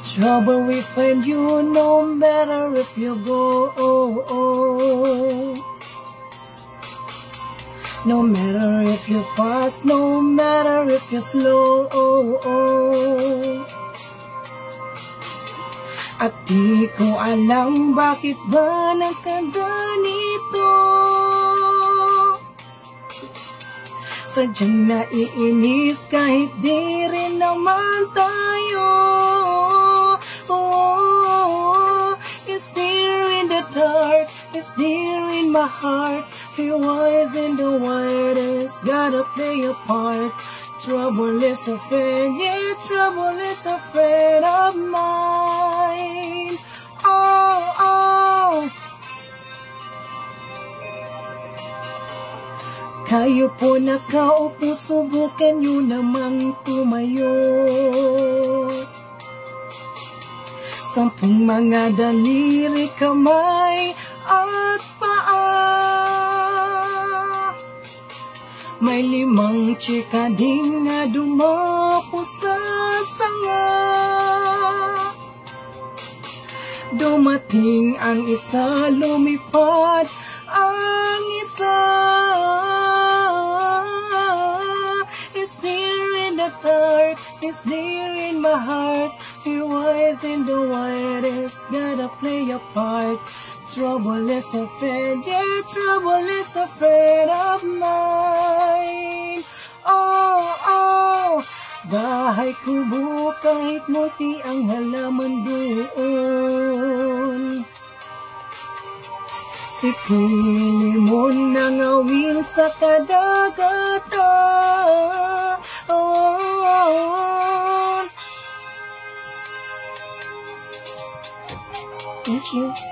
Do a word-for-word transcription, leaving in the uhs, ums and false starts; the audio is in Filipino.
Trouble we find you no matter if you go. Oh, oh. No matter if you're fast, no matter if you're slow. Oh, oh. At di ko alam bakit ba nagkaganito. Sadyang naiinis kahit di rin naman tayo. Oh, it's there in the dark, it's there in my heart. Your eyes in the widest, gotta play a part. Trouble is a friend, yeah, trouble is a friend of mine. Oh, oh. Kayo po nakaupo, subukan nyo namang tumayo. Sampung mga daliri, kamay at paa. May limang chika din na dumapo sa sanga. Dumating ang isa, lumipad ang isa. It's there in the dark, it's there in my heart. Your eyes in the widest, gotta play a part. Trouble is a friend, yeah, trouble is a friend of mine. Oh, oh, bahay kubo kahit multi ang halaman doon. Sipili mo na ngawin sa kadagatan. Oh, oh, oh. Thank you.